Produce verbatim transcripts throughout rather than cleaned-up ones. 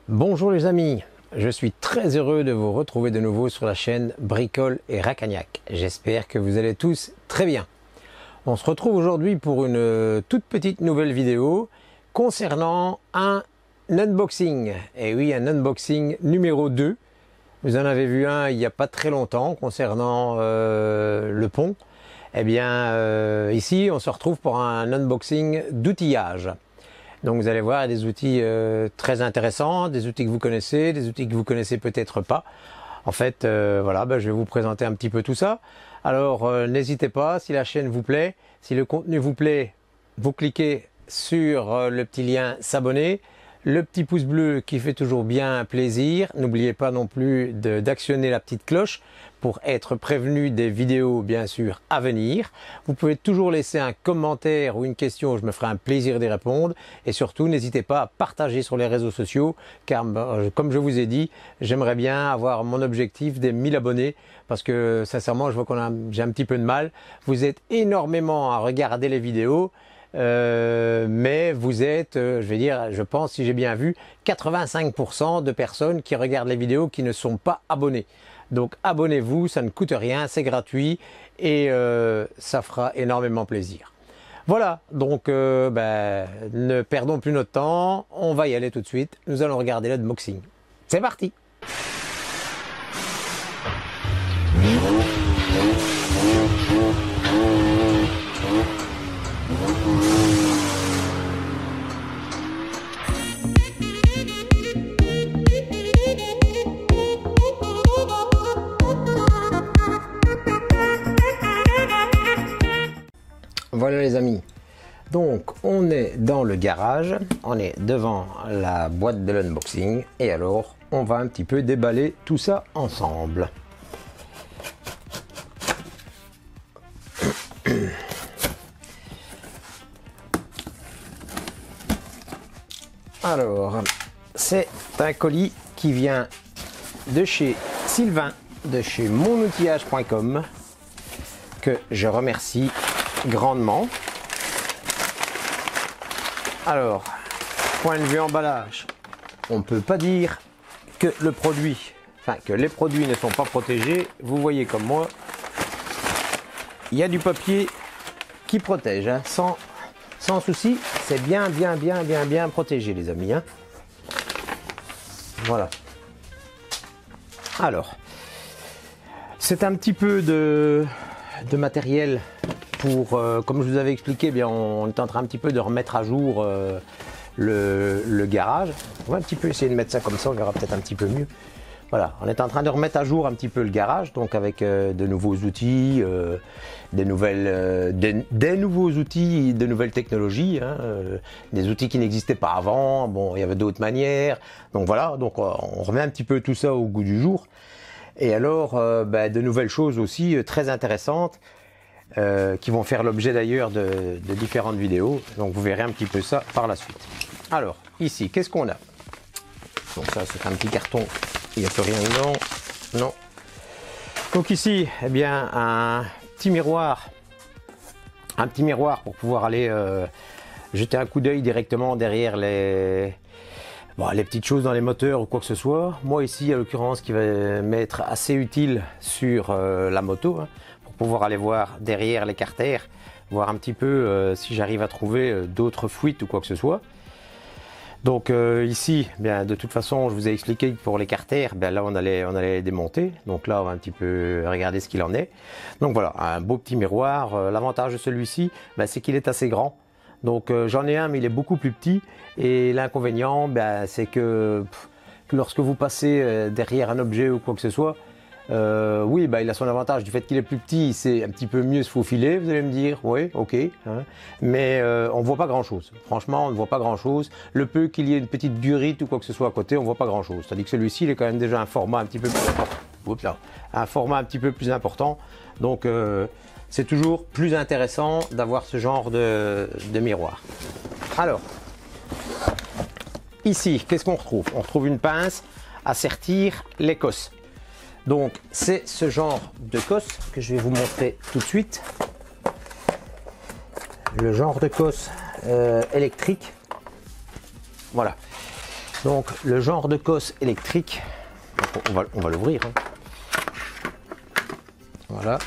Bonjour les amis, je suis très heureux de vous retrouver de nouveau sur la chaîne Bricole et Racagnac. J'espère que vous allez tous très bien. On se retrouve aujourd'hui pour une toute petite nouvelle vidéo concernant un unboxing. Et oui, un unboxing numéro deux. Vous en avez vu un il n'y a pas très longtemps concernant euh, le pont. Eh bien, euh, ici, on se retrouve pour un unboxing d'outillage. Donc vous allez voir, il y a des outils euh, très intéressants, des outils que vous connaissez, des outils que vous connaissez peut-être pas. En fait, euh, voilà, ben, je vais vous présenter un petit peu tout ça. Alors euh, n'hésitez pas, si la chaîne vous plaît, si le contenu vous plaît, vous cliquez sur euh, le petit lien s'abonner, le petit pouce bleu qui fait toujours bien plaisir. N'oubliez pas non plus d'actionner la petite cloche pour être prévenu des vidéos bien sûr à venir. Vous pouvez toujours laisser un commentaire ou une question, je me ferai un plaisir d'y répondre. Et surtout, n'hésitez pas à partager sur les réseaux sociaux, car comme je vous ai dit, j'aimerais bien avoir mon objectif des mille abonnés, parce que sincèrement, je vois qu'on a, j'ai un petit peu de mal. Vous êtes énormément à regarder les vidéos. Euh, mais vous êtes, euh, je vais dire, je pense, si j'ai bien vu, quatre-vingt-cinq pour cent de personnes qui regardent les vidéos qui ne sont pas abonnées. Donc abonnez-vous, ça ne coûte rien, c'est gratuit et euh, ça fera énormément plaisir. Voilà, donc euh, ben, ne perdons plus notre temps, on va y aller tout de suite. Nous allons regarder l'unboxing. C'est parti! Voilà les amis, donc on est dans le garage, on est devant la boîte de l'unboxing et alors on va un petit peu déballer tout ça ensemble. Alors, c'est un colis qui vient de chez Sylvain, de chez mon outillage point com, que je remercie grandement. Alors, point de vue emballage, on ne peut pas dire que le produit, enfin que les produits ne sont pas protégés. Vous voyez comme moi, il y a du papier qui protège, hein, sans, sans souci. C'est bien, bien, bien, bien, bien protégé, les amis. Hein. Voilà. Alors, c'est un petit peu de, de matériel. Pour, euh, comme je vous avais expliqué, eh bien, on est en train un petit peu de remettre à jour euh, le, le garage. On va un petit peu essayer de mettre ça comme ça, on verra peut-être un petit peu mieux. Voilà, on est en train de remettre à jour un petit peu le garage, donc avec euh, de nouveaux outils, euh, des, nouvelles, euh, des, des nouveaux outils, de nouvelles technologies, hein, euh, des outils qui n'existaient pas avant. Bon, il y avait d'autres manières. Donc voilà, donc on remet un petit peu tout ça au goût du jour. Et alors, euh, ben, de nouvelles choses aussi euh, très intéressantes. Euh, qui vont faire l'objet d'ailleurs de, de différentes vidéos, donc vous verrez un petit peu ça par la suite. Alors ici, qu'est-ce qu'on a? Donc ça, c'est un petit carton, il n'y a plus rien dedans, non. Donc ici, eh bien, un petit miroir, un petit miroir pour pouvoir aller euh, jeter un coup d'œil directement derrière les, bon, les petites choses dans les moteurs ou quoi que ce soit. Moi ici, à l'occurrence, qui va m'être assez utile sur euh, la moto, hein, pouvoir aller voir derrière les carters, voir un petit peu euh, si j'arrive à trouver euh, d'autres fuites ou quoi que ce soit. Donc euh, ici, bien, de toute façon, je vous ai expliqué que pour les carters, bien, là on allait, on allait les démonter. Donc là, on va un petit peu regarder ce qu'il en est. Donc voilà, un beau petit miroir. Euh, L'avantage de celui-ci, ben, c'est qu'il est assez grand. Donc euh, j'en ai un, mais il est beaucoup plus petit. Et l'inconvénient, ben, c'est que, pff, que lorsque vous passez euh, derrière un objet ou quoi que ce soit, Euh, oui, bah, il a son avantage du fait qu'il est plus petit, il sait un petit peu mieux se faufiler, vous allez me dire, oui, ok, hein. Mais euh, on ne voit pas grand chose, franchement on ne voit pas grand chose, le peu qu'il y ait une petite durite ou quoi que ce soit à côté, on ne voit pas grand chose, c'est-à-dire que celui-ci il est quand même déjà un format un petit peu plus important, Oups, là. un format un petit peu plus important, donc euh, c'est toujours plus intéressant d'avoir ce genre de, de miroir. Alors, ici, qu'est-ce qu'on retrouve? On retrouve une pince à sertir les cosses. Donc c'est ce genre de cosse que je vais vous montrer tout de suite. Le genre de cosse euh, électrique. Voilà. Donc le genre de cosse électrique, on va, on va l'ouvrir. Hein. Voilà.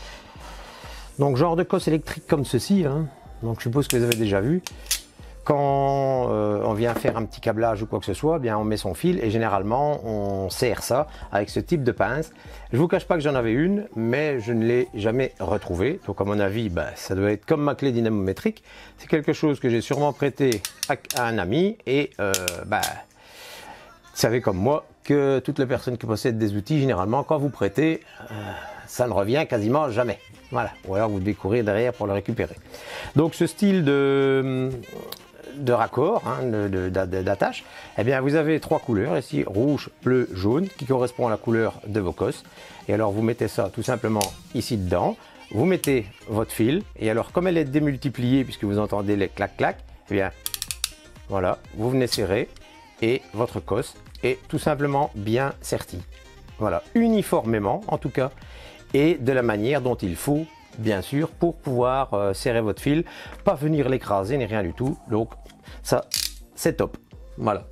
Donc genre de cosse électrique comme ceci, hein. Donc je suppose que vous avez déjà vu. Quand euh, on vient faire un petit câblage ou quoi que ce soit, eh bien on met son fil et généralement on serre ça avec ce type de pince. Je vous cache pas que j'en avais une, mais je ne l'ai jamais retrouvée. Donc à mon avis, bah, ça doit être comme ma clé dynamométrique. C'est quelque chose que j'ai sûrement prêté à, à un ami et euh, bah, vous savez comme moi que toutes les personnes qui possèdent des outils, généralement quand vous prêtez, euh, ça ne revient quasiment jamais. Voilà, ou alors vous devez courir derrière pour le récupérer. Donc ce style de de raccord, hein, d'attache, eh bien vous avez trois couleurs ici, rouge, bleu, jaune, qui correspond à la couleur de vos cosses. Et alors vous mettez ça tout simplement ici dedans, vous mettez votre fil, et alors comme elle est démultipliée, puisque vous entendez les clac-clac, eh bien voilà, vous venez serrer, et votre cosse est tout simplement bien sertie. Voilà, uniformément en tout cas, et de la manière dont il faut, bien sûr, pour pouvoir euh, serrer votre fil, pas venir l'écraser ni rien du tout. Donc ça, c'est top. Voilà.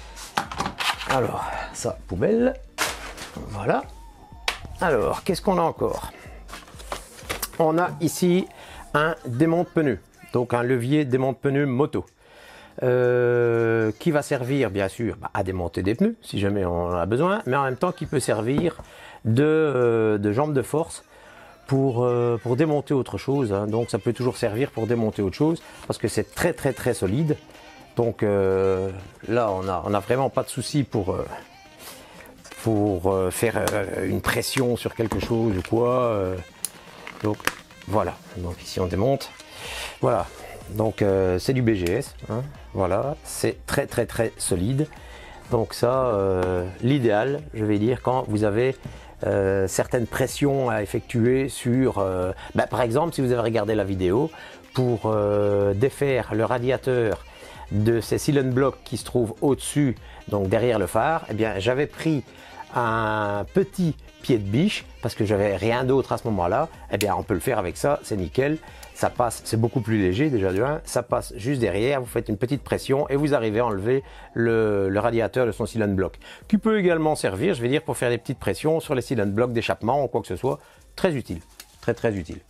Alors, ça, poubelle. Voilà. Alors, qu'est-ce qu'on a encore? On a ici un démonte-pneus, donc un levier démonte-pneus moto. Euh, qui va servir bien sûr bah, à démonter des pneus si jamais on en a besoin, mais en même temps qui peut servir de, euh, de jambe de force pour, euh, pour démonter autre chose, hein. Donc ça peut toujours servir pour démonter autre chose parce que c'est très très très solide. Donc euh, là on a, on a vraiment pas de souci pour, euh, pour euh, faire euh, une pression sur quelque chose ou quoi. Euh, donc voilà, donc ici on démonte. Voilà. Donc euh, c'est du B G S, hein. Voilà, c'est très très très solide. Donc ça, euh, l'idéal, je vais dire, quand vous avez euh, certaines pressions à effectuer sur, euh, bah, par exemple, si vous avez regardé la vidéo, pour euh, défaire le radiateur de ces cylinder blocks qui se trouvent au-dessus, donc derrière le phare, eh bien j'avais pris un petit pied de biche parce que j'avais rien d'autre à ce moment-là. Eh bien on peut le faire avec ça, c'est nickel. Ça passe, c'est beaucoup plus léger déjà de un, ça passe juste derrière, vous faites une petite pression et vous arrivez à enlever le, le radiateur de son cylinder block, qui peut également servir, je vais dire, pour faire des petites pressions sur les cylinder blocks d'échappement ou quoi que ce soit. Très utile, très très utile.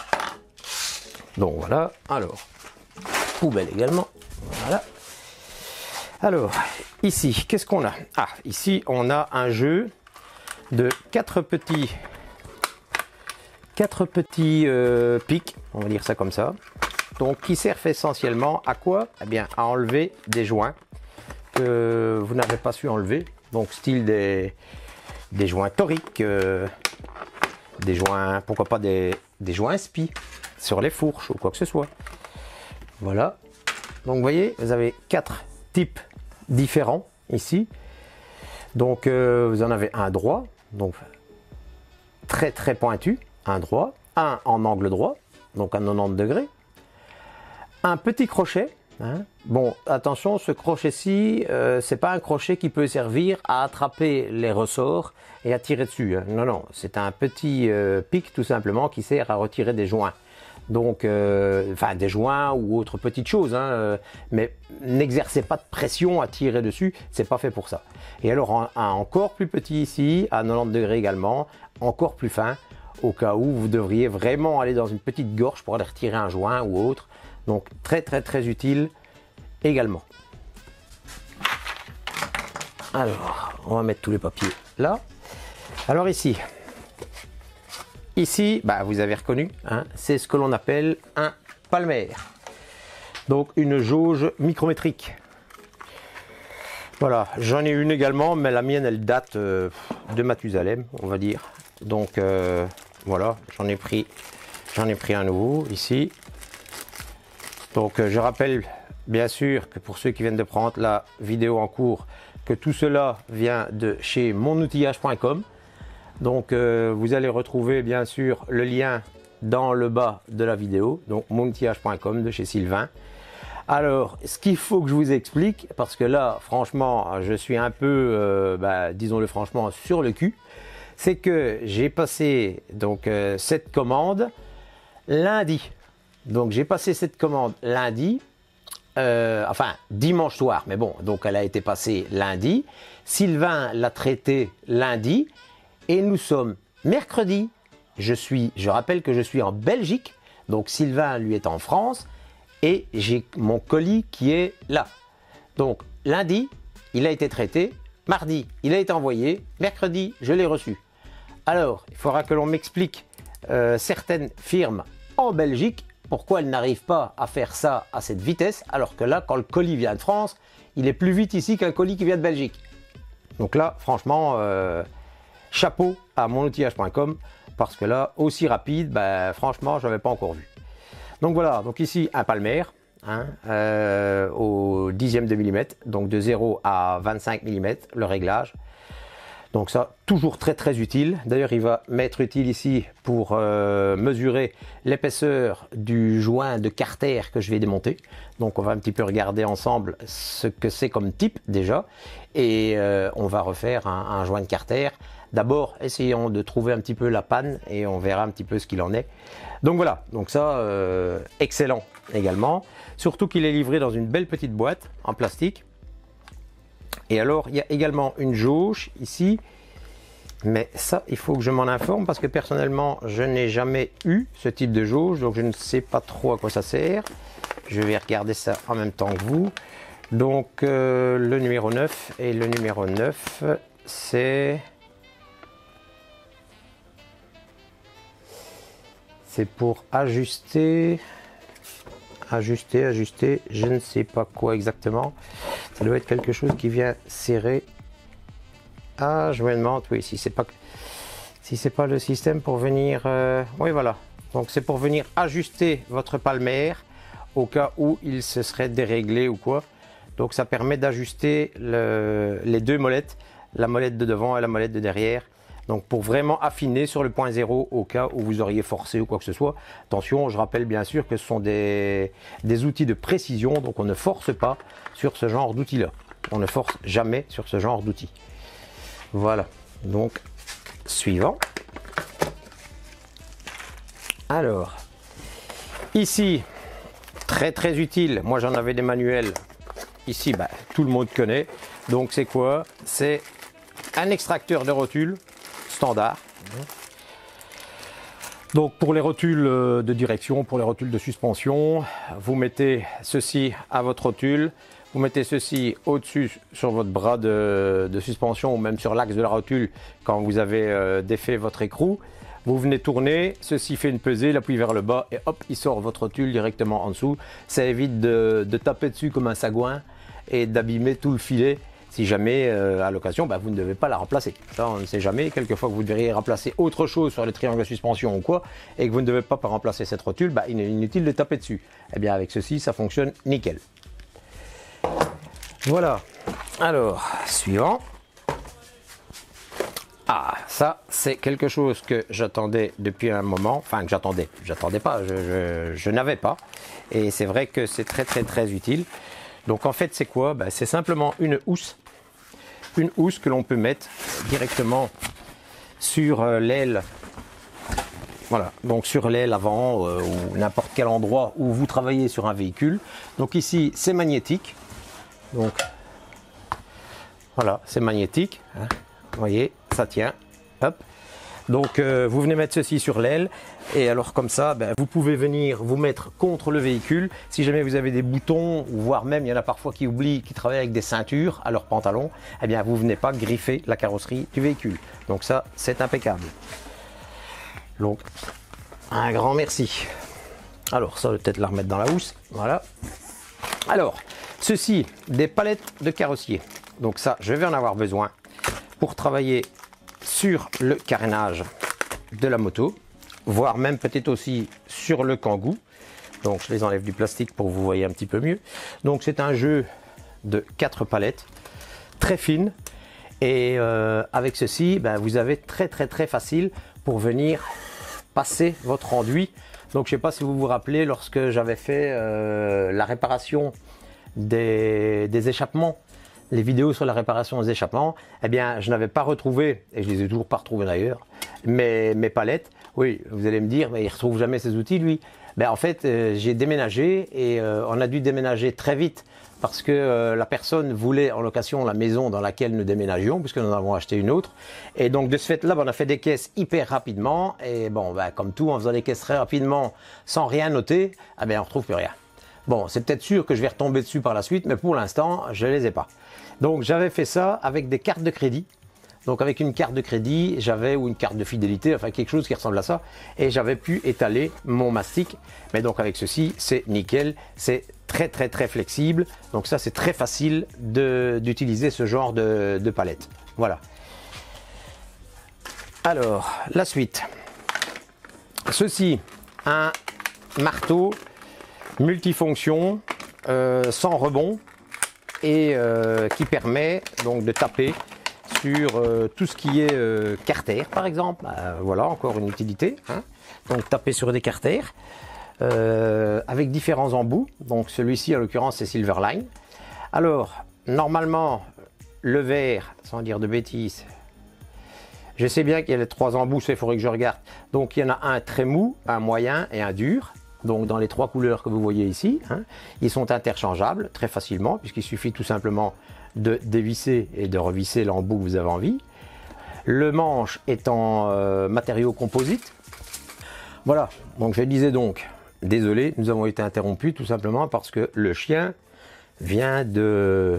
Donc voilà, alors, poubelle également, voilà. Alors, ici, qu'est-ce qu'on a? Ah, ici, on a un jeu de quatre petits... quatre petits euh, pics, on va dire ça comme ça, donc qui servent essentiellement à quoi? Eh bien à enlever des joints que vous n'avez pas su enlever, donc style des, des joints toriques, euh, des joints, pourquoi pas des, des joints spi sur les fourches ou quoi que ce soit. Voilà, donc vous voyez, vous avez quatre types différents ici, donc euh, vous en avez un droit, donc très très pointu, un droit, un en angle droit, donc à quatre-vingt-dix degrés, un petit crochet, hein. Bon attention, ce crochet-ci, euh, c'est pas un crochet qui peut servir à attraper les ressorts et à tirer dessus, hein. Non, non, c'est un petit euh, pic tout simplement qui sert à retirer des joints. Donc, euh, enfin des joints ou autre petite chose, hein, euh, mais n'exercez pas de pression à tirer dessus, c'est pas fait pour ça. Et alors un, un encore plus petit ici, à quatre-vingt-dix degrés également, encore plus fin, au cas où vous devriez vraiment aller dans une petite gorge pour aller retirer un joint ou autre. Donc très très très utile également. Alors, on va mettre tous les papiers là. Alors ici, ici, bah, vous avez reconnu, hein, c'est ce que l'on appelle un palmaire. Donc une jauge micrométrique. Voilà, j'en ai une également, mais la mienne elle date euh, de Mathusalem, on va dire. Donc euh, voilà, j'en ai pris, j'en ai pris un nouveau ici. Donc euh, je rappelle bien sûr que pour ceux qui viennent de prendre la vidéo en cours, que tout cela vient de chez mon outillage point com. Donc euh, vous allez retrouver bien sûr le lien dans le bas de la vidéo, donc mon outillage point com de chez Sylvain. Alors, ce qu'il faut que je vous explique, parce que là, franchement, je suis un peu, euh, bah, disons-le franchement, sur le cul, c'est que j'ai passé donc euh, cette commande lundi. Donc j'ai passé cette commande lundi. euh, enfin dimanche soir, mais bon, donc elle a été passée lundi. Sylvain l'a traitée lundi et nous sommes mercredi. Je suis, je rappelle que je suis en Belgique, donc Sylvain lui est en France et j'ai mon colis qui est là. Donc lundi, il a été traité, mardi, il a été envoyé, mercredi, je l'ai reçu. Alors, il faudra que l'on m'explique euh, certaines firmes en Belgique, pourquoi elles n'arrivent pas à faire ça à cette vitesse, alors que là, quand le colis vient de France, il est plus vite ici qu'un colis qui vient de Belgique. Donc là, franchement, euh, chapeau à mon outillage point com, parce que là, aussi rapide, ben, franchement, je n'avais pas encore vu. Donc voilà, donc ici, un palmaire, hein, euh, au dixième de millimètre, donc de zéro à vingt-cinq millimètres, le réglage. Donc ça, toujours très très utile. D'ailleurs, il va m'être utile ici pour euh, mesurer l'épaisseur du joint de carter que je vais démonter. Donc on va un petit peu regarder ensemble ce que c'est comme type déjà. Et euh, on va refaire un, un joint de carter. D'abord, essayons de trouver un petit peu la panne et on verra un petit peu ce qu'il en est. Donc voilà, donc ça, euh, excellent également. Surtout qu'il est livré dans une belle petite boîte en plastique. Et alors, il y a également une jauge ici, mais ça, il faut que je m'en informe parce que personnellement, je n'ai jamais eu ce type de jauge, donc je ne sais pas trop à quoi ça sert. Je vais regarder ça en même temps que vous. Donc, euh, le numéro neuf, et le numéro neuf, c'est... C'est pour ajuster... Ajuster, ajuster, je ne sais pas quoi exactement. Ça doit être quelque chose qui vient serrer. Ah, je me demande, oui, si c'est pas si c'est pas le système pour venir. Euh, oui, voilà. Donc c'est pour venir ajuster votre palmaire au cas où il se serait déréglé ou quoi. Donc ça permet d'ajuster le, les deux molettes, la molette de devant et la molette de derrière. Donc pour vraiment affiner sur le point zéro au cas où vous auriez forcé ou quoi que ce soit. Attention, je rappelle bien sûr que ce sont des, des outils de précision, donc on ne force pas sur ce genre d'outils là. On ne force jamais sur ce genre d'outils. Voilà, donc suivant. Alors, ici, très très utile, moi j'en avais des manuels. Ici, bah, tout le monde connaît. Donc c'est quoi? C'est un extracteur de rotule standard. Donc pour les rotules de direction, pour les rotules de suspension, vous mettez ceci à votre rotule, vous mettez ceci au-dessus sur votre bras de, de suspension ou même sur l'axe de la rotule quand vous avez euh, défait votre écrou. Vous venez tourner, ceci fait une pesée, l'appui vers le bas et hop, il sort votre rotule directement en dessous. Ça évite de, de taper dessus comme un sagouin et d'abîmer tout le filet. Si jamais, euh, à l'occasion, bah, vous ne devez pas la remplacer. Ça, on ne sait jamais. Quelquefois que vous devriez remplacer autre chose sur les triangles de suspension ou quoi, et que vous ne devez pas remplacer cette rotule, bah, il est inutile de taper dessus. Eh bien, avec ceci, ça fonctionne nickel. Voilà. Alors, suivant. Ah, ça, c'est quelque chose que j'attendais depuis un moment. Enfin, que j'attendais. J'attendais pas. Je, je, je n'avais pas. Et c'est vrai que c'est très, très, très utile. Donc, en fait, c'est quoi? Ben, c'est simplement une housse. Une housse que l'on peut mettre directement sur euh, l'aile. Voilà. Donc, sur l'aile avant euh, ou n'importe quel endroit où vous travaillez sur un véhicule. Donc, ici, c'est magnétique. Donc, voilà, c'est magnétique. Hein. Vous voyez, ça tient. Hop. Donc, euh, vous venez mettre ceci sur l'aile. Et alors, comme ça, ben, vous pouvez venir vous mettre contre le véhicule. Si jamais vous avez des boutons, ou voire même, il y en a parfois qui oublient, qui travaillent avec des ceintures à leur pantalon, eh bien, vous venez pas griffer la carrosserie du véhicule. Donc ça, c'est impeccable. Donc, un grand merci. Alors, ça, peut-être la remettre dans la housse. Voilà. Alors, ceci, des palettes de carrossier. Donc ça, je vais en avoir besoin pour travailler sur le carénage de la moto, voire même peut-être aussi sur le kangou. Donc je les enlève du plastique pour que vous voyez un petit peu mieux. Donc c'est un jeu de quatre palettes, très fines. Et euh, avec ceci, ben, vous avez très très très facile pour venir passer votre enduit. Donc je ne sais pas si vous vous rappelez, lorsque j'avais fait euh, la réparation des, des échappements, les vidéos sur la réparation des échappements, eh bien, je n'avais pas retrouvé, et je les ai toujours pas retrouvés d'ailleurs, mes, mes palettes. Oui, vous allez me dire, mais il ne retrouve jamais ses outils, lui. Ben, en fait, euh, j'ai déménagé et euh, on a dû déménager très vite parce que euh, la personne voulait en location la maison dans laquelle nous déménagions, puisque nous en avons acheté une autre. Et donc de ce fait-là, ben, on a fait des caisses hyper rapidement. Et bon, ben, comme tout, en faisant des caisses très rapidement, sans rien noter, eh ben, on ne retrouve plus rien. Bon, c'est peut-être sûr que je vais retomber dessus par la suite, mais pour l'instant, je ne les ai pas. Donc j'avais fait ça avec des cartes de crédit. Donc avec une carte de crédit, j'avais, ou une carte de fidélité, enfin quelque chose qui ressemble à ça, et j'avais pu étaler mon mastic. Mais donc avec ceci, c'est nickel, c'est très très très flexible. Donc ça, c'est très facile d'utiliser ce genre de, de palette. Voilà. Alors, la suite. Ceci, un marteau multifonction, euh, sans rebond, et euh, qui permet donc de taper sur euh, tout ce qui est euh, carter par exemple. Euh, voilà, encore une utilité, hein. Donc taper sur des carters euh, avec différents embouts. Donc celui-ci en l'occurrence c'est Silverline. Alors normalement le verre, sans dire de bêtises, je sais bien qu'il y a les trois embouts, il faudrait que je regarde. Donc il y en a un très mou, un moyen et un dur. Donc dans les trois couleurs que vous voyez ici, hein, ils sont interchangeables très facilement puisqu'il suffit tout simplement de dévisser et de revisser l'embout que vous avez envie. Le manche est en euh, matériau composite. Voilà, donc je disais donc, désolé, nous avons été interrompus tout simplement parce que le chien vient de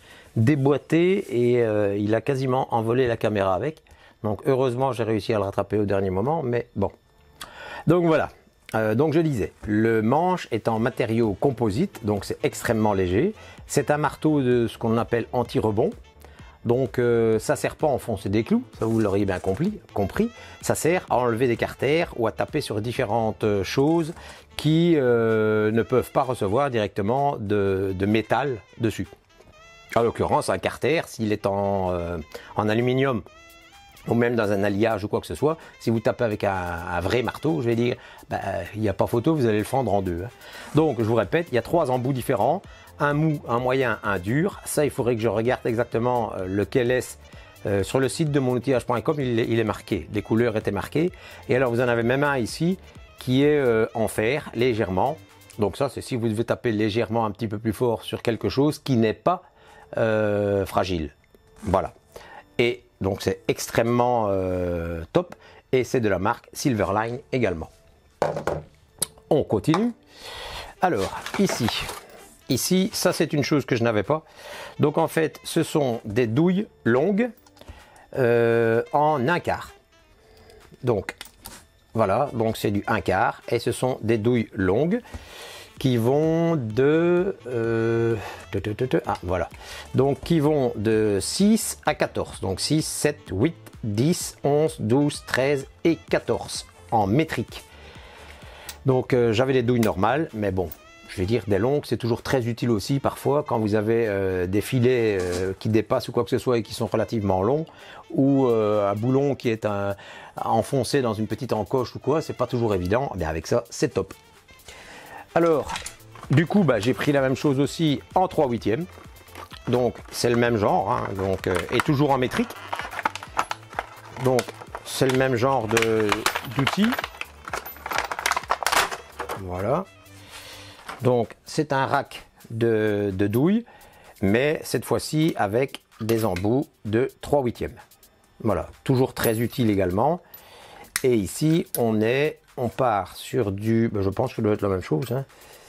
déboîter et euh, il a quasiment envolé la caméra avec. Donc heureusement j'ai réussi à le rattraper au dernier moment, mais bon. Donc voilà. Euh, donc je disais, le manche est en matériau composite, donc c'est extrêmement léger. C'est un marteau de ce qu'on appelle anti-rebond. Donc euh, ça ne sert pas à enfoncer des clous, ça vous l'auriez bien compris, compris. Ça sert à enlever des carters ou à taper sur différentes choses qui euh, ne peuvent pas recevoir directement de, de métal dessus. En l'occurrence, un carter, s'il est en, euh, en aluminium, ou même dans un alliage ou quoi que ce soit, si vous tapez avec un, un vrai marteau, je vais dire, ben, il n'y a pas photo, vous allez le fendre en deux. Hein. Donc, je vous répète, il y a trois embouts différents, un mou, un moyen, un dur. Ça, il faudrait que je regarde exactement lequel est. Euh, sur le site de mon outillage point com, il, il est marqué, les couleurs étaient marquées. Et alors, vous en avez même un ici qui est euh, en fer, légèrement. Donc ça, c'est si vous devez taper légèrement un petit peu plus fort sur quelque chose qui n'est pas euh, fragile. Voilà. Et donc c'est extrêmement euh, top et c'est de la marque Silverline également. On continue. Alors ici, ici ça c'est une chose que je n'avais pas. Donc en fait ce sont des douilles longues euh, en un quart. Donc voilà, donc c'est du un quart et ce sont des douilles longues qui vont de, euh, ah, voilà. Donc qui vont de six à quatorze, donc six, sept, huit, dix, onze, douze, treize et quatorze en métrique. Donc euh, j'avais des douilles normales, mais bon, je vais dire des longues, c'est toujours très utile aussi parfois quand vous avez euh, des filets euh, qui dépassent ou quoi que ce soit et qui sont relativement longs, ou euh, un boulon qui est un, enfoncé dans une petite encoche ou quoi, c'est pas toujours évident. Eh bien avec ça, c'est top. Alors, du coup, bah, j'ai pris la même chose aussi en trois huitièmes. Donc, c'est le même genre, hein, donc, euh, et toujours en métrique. Donc, c'est le même genre d'outil. Voilà. Donc, c'est un rack de, de douilles, mais cette fois-ci avec des embouts de trois huitièmes. Voilà, toujours très utile également. Et ici, on est... On part sur du... Ben je pense que ça doit être la même chose. Hein.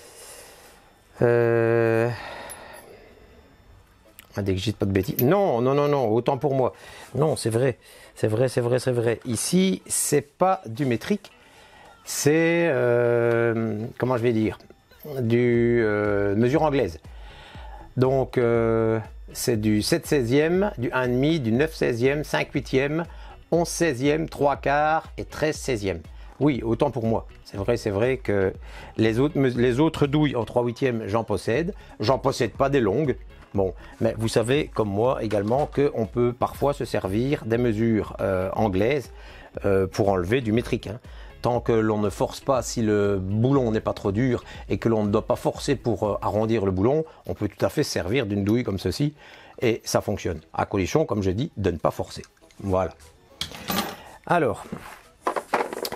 Euh... Dès que je dis pas de bêtises. Non, non, non, non, autant pour moi. Non, c'est vrai. C'est vrai, c'est vrai, c'est vrai. Ici, c'est pas du métrique. C'est... Euh... Comment je vais dire Du euh, mesure anglaise. Donc, euh, c'est du sept seizième, du un virgule cinq, du neuf seizième, cinq huitièmes, onze seizième, trois quarts et treize seizième. Oui, autant pour moi. C'est vrai, c'est vrai que les autres, les autres douilles en trois huitièmes, j'en possède. J'en possède pas des longues. Bon, mais vous savez, comme moi également, qu'on peut parfois se servir des mesures euh, anglaises euh, pour enlever du métrique. Hein. Tant que l'on ne force pas, si le boulon n'est pas trop dur et que l'on ne doit pas forcer pour euh, arrondir le boulon, on peut tout à fait se servir d'une douille comme ceci et ça fonctionne. À condition, comme je dis, de ne pas forcer. Voilà. Alors...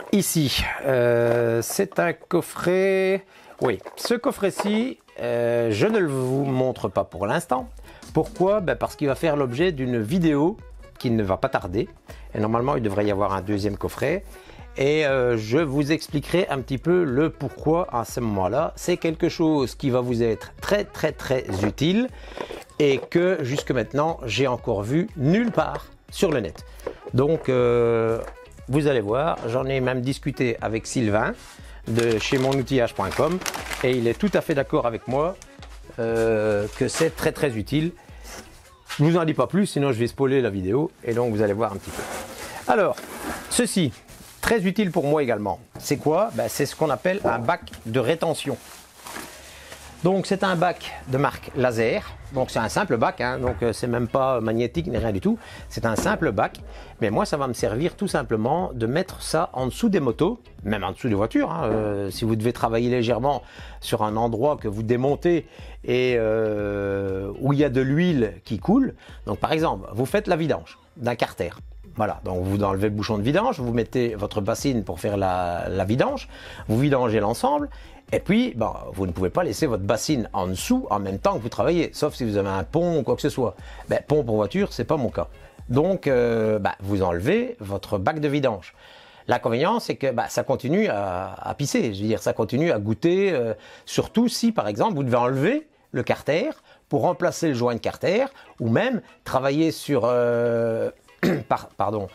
ici, euh, c'est un coffret. Oui, ce coffret-ci, euh, je ne le vous montre pas pour l'instant. Pourquoi? Ben parce qu'il va faire l'objet d'une vidéo qui ne va pas tarder. Et normalement, il devrait y avoir un deuxième coffret. Et euh, je vous expliquerai un petit peu le pourquoi à ce moment-là. C'est quelque chose qui va vous être très très très utile et que jusque maintenant, j'ai encore vu nulle part sur le net. Donc, euh, vous allez voir, j'en ai même discuté avec Sylvain de chez mon outillage point com et il est tout à fait d'accord avec moi euh, que c'est très très utile. Je ne vous en dis pas plus, sinon je vais spoiler la vidéo et donc vous allez voir un petit peu. Alors, ceci, très utile pour moi également. C'est quoi? Ben, c'est ce qu'on appelle un bac de rétention. Donc c'est un bac de marque Laser. Donc c'est un simple bac, hein, donc euh, c'est même pas magnétique ni rien du tout. C'est un simple bac. Mais moi ça va me servir tout simplement de mettre ça en dessous des motos, même en dessous des voitures. Hein. Euh, si vous devez travailler légèrement sur un endroit que vous démontez et euh, où il y a de l'huile qui coule. Donc par exemple, vous faites la vidange d'un carter. Voilà, donc vous enlevez le bouchon de vidange, vous mettez votre bassine pour faire la, la vidange, vous vidangez l'ensemble, et puis ben, vous ne pouvez pas laisser votre bassine en dessous en même temps que vous travaillez, sauf si vous avez un pont ou quoi que ce soit. Ben, pont pour voiture, c'est pas mon cas. Donc euh, ben, vous enlevez votre bac de vidange. L'inconvénient, c'est que ben, ça continue à, à pisser, je veux dire, ça continue à goûter, euh, surtout si par exemple vous devez enlever le carter pour remplacer le joint de carter, ou même travailler sur... Euh, Par, pardon,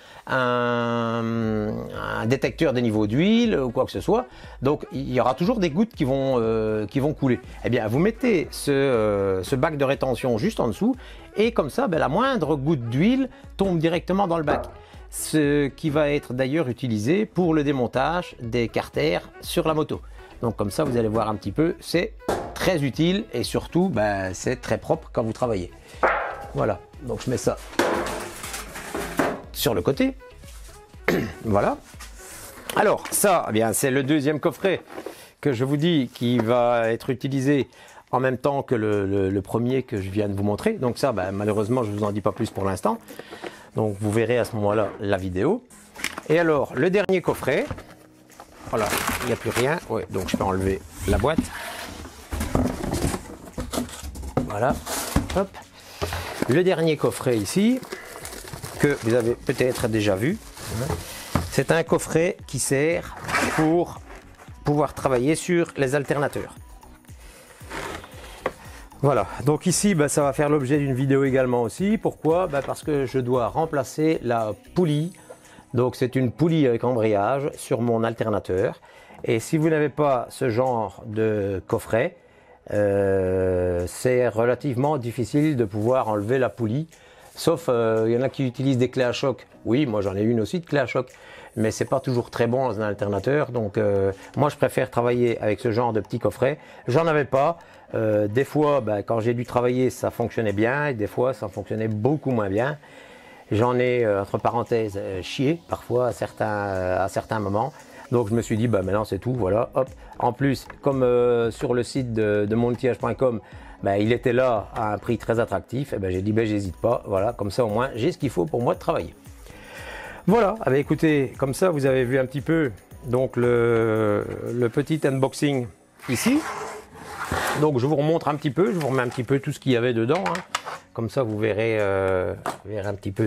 un, un détecteur des niveaux d'huile ou quoi que ce soit. Donc il y aura toujours des gouttes qui vont, euh, qui vont couler. Eh bien vous mettez ce, euh, ce bac de rétention juste en dessous et comme ça ben, la moindre goutte d'huile tombe directement dans le bac. Ce qui va être d'ailleurs utilisé pour le démontage des carters sur la moto. Donc comme ça vous allez voir un petit peu, c'est très utile et surtout ben, c'est très propre quand vous travaillez. Voilà, donc je mets ça sur le côté. Voilà. Alors ça, eh bien c'est le deuxième coffret que je vous dis qui va être utilisé en même temps que le, le, le premier que je viens de vous montrer. Donc ça, ben, malheureusement, je vous en dis pas plus pour l'instant. Donc vous verrez à ce moment-là la vidéo. Et alors, le dernier coffret. Voilà, il n'y a plus rien. Ouais, donc je peux enlever la boîte. Voilà. Hop. Le dernier coffret ici, que vous avez peut-être déjà vu. C'est un coffret qui sert pour pouvoir travailler sur les alternateurs. Voilà, donc ici bah, ça va faire l'objet d'une vidéo également aussi. Pourquoi? Bah, parce que je dois remplacer la poulie. Donc c'est une poulie avec embrayage sur mon alternateur. Et si vous n'avez pas ce genre de coffret, euh, c'est relativement difficile de pouvoir enlever la poulie. Sauf, il euh, y en a qui utilisent des clés à choc. Oui, moi j'en ai une aussi de clé à choc. Mais c'est pas toujours très bon dans un alternateur. Donc euh, moi je préfère travailler avec ce genre de petit coffret. J'en avais pas. Euh, des fois, bah, quand j'ai dû travailler, ça fonctionnait bien. Et des fois, ça fonctionnait beaucoup moins bien. J'en ai, euh, entre parenthèses, euh, chié parfois à certains, euh, à certains moments. Donc je me suis dit, bah, maintenant c'est tout, voilà, hop. En plus, comme euh, sur le site de, de mon outillage point com, ben, il était là à un prix très attractif, et ben, j'ai dit ben, j'hésite pas, voilà, comme ça au moins j'ai ce qu'il faut pour moi de travailler. Voilà, eh bien, écoutez, comme ça vous avez vu un petit peu donc le, le petit unboxing ici. Donc je vous remontre un petit peu, je vous remets un petit peu tout ce qu'il y avait dedans, hein. Comme ça vous verrez, euh, vous verrez un petit peu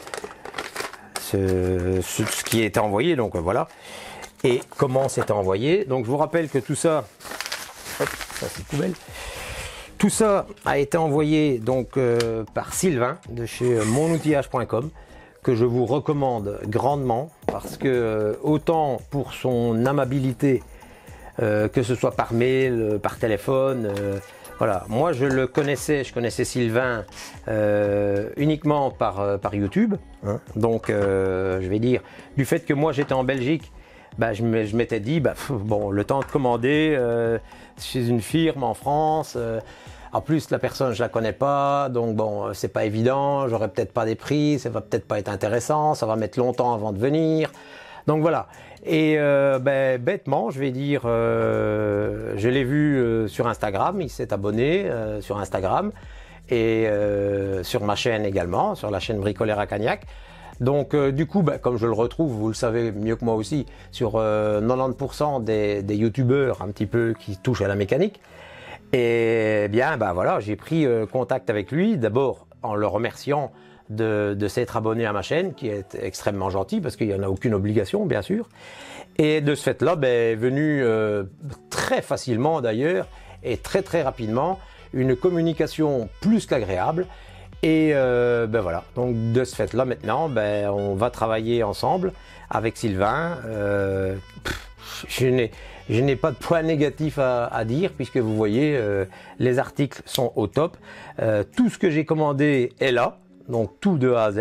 ce, ce, ce qui était envoyé, donc voilà, et comment c'était envoyé. Donc je vous rappelle que tout ça, hop, ça c'est poubelle. Tout ça a été envoyé donc euh, par Sylvain de chez mon outillage point com, que je vous recommande grandement parce que euh, autant pour son amabilité, euh, que ce soit par mail, par téléphone, euh, voilà. Moi je le connaissais, je connaissais Sylvain euh, uniquement par, euh, par YouTube, hein. Donc euh, je vais dire, du fait que moi j'étais en Belgique, bah, je m'étais dit, bah, pff, bon, le temps de commander euh, chez une firme en France, euh, en plus la personne je la connais pas, donc bon, c'est pas évident, j'aurai peut-être pas des prix, ça va peut-être pas être intéressant, ça va mettre longtemps avant de venir, donc voilà. Et euh, ben, bêtement, je vais dire, euh, je l'ai vu euh, sur Instagram, il s'est abonné euh, sur Instagram et euh, sur ma chaîne également, sur la chaîne Bricoleur à Cagnac. Donc euh, du coup, bah, comme je le retrouve, vous le savez mieux que moi aussi, sur euh, quatre-vingt-dix pour cent des, des youtubeurs un petit peu qui touchent à la mécanique, et bien bah voilà, j'ai pris euh, contact avec lui, d'abord en le remerciant de, de s'être abonné à ma chaîne, qui est extrêmement gentil, parce qu'il n'y en a aucune obligation bien sûr, et de ce fait-là, ben, est venu euh, très facilement d'ailleurs, et très très rapidement, une communication plus qu'agréable. Et euh, ben voilà, donc de ce fait là maintenant, ben, on va travailler ensemble avec Sylvain. Euh, pff, je n'ai pas de point négatif à, à dire, puisque vous voyez, euh, les articles sont au top. Euh, tout ce que j'ai commandé est là, donc tout de A à Z.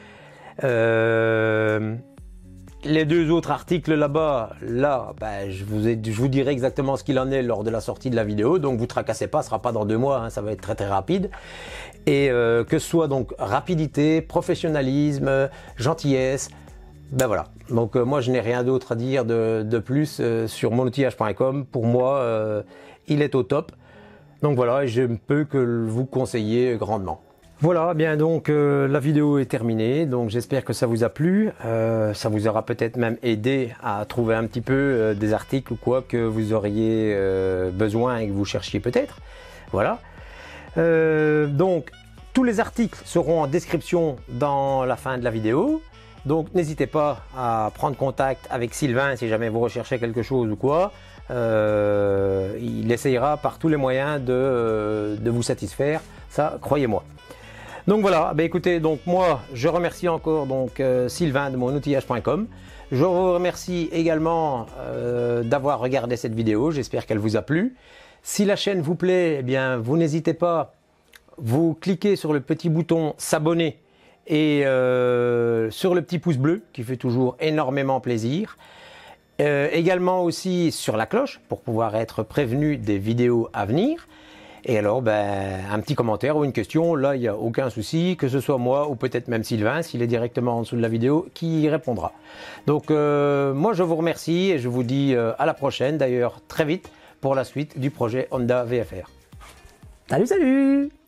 Euh, Les deux autres articles là-bas, là, ben, je, vous ai, je vous dirai exactement ce qu'il en est lors de la sortie de la vidéo, donc vous tracassez pas, ce sera pas dans deux mois, hein, ça va être très très rapide. Et euh, que ce soit donc rapidité, professionnalisme, gentillesse, ben voilà. Donc euh, moi je n'ai rien d'autre à dire de, de plus euh, sur mon outillage point com. Pour moi, euh, il est au top. Donc voilà, je ne peux que vous conseiller grandement. Voilà, bien donc euh, la vidéo est terminée, donc j'espère que ça vous a plu, euh, ça vous aura peut-être même aidé à trouver un petit peu euh, des articles ou quoi que vous auriez euh, besoin et que vous cherchiez peut-être. Voilà. Euh, donc tous les articles seront en description dans la fin de la vidéo, donc n'hésitez pas à prendre contact avec Sylvain si jamais vous recherchez quelque chose ou quoi. Euh, il essayera par tous les moyens de, de vous satisfaire, ça croyez-moi. Donc voilà, bah écoutez, donc moi je remercie encore donc euh, Sylvain de mon outillage point com. Je vous remercie également euh, d'avoir regardé cette vidéo, j'espère qu'elle vous a plu. Si la chaîne vous plaît, eh bien vous n'hésitez pas, vous cliquez sur le petit bouton s'abonner et euh, sur le petit pouce bleu qui fait toujours énormément plaisir. Euh, également aussi sur la cloche pour pouvoir être prévenu des vidéos à venir. Et alors, ben, un petit commentaire ou une question, là, il n'y a aucun souci, que ce soit moi ou peut-être même Sylvain, s'il est directement en dessous de la vidéo, qui y répondra. Donc, euh, moi, je vous remercie et je vous dis euh, à la prochaine, d'ailleurs, très vite, pour la suite du projet Honda V F R. Salut, salut!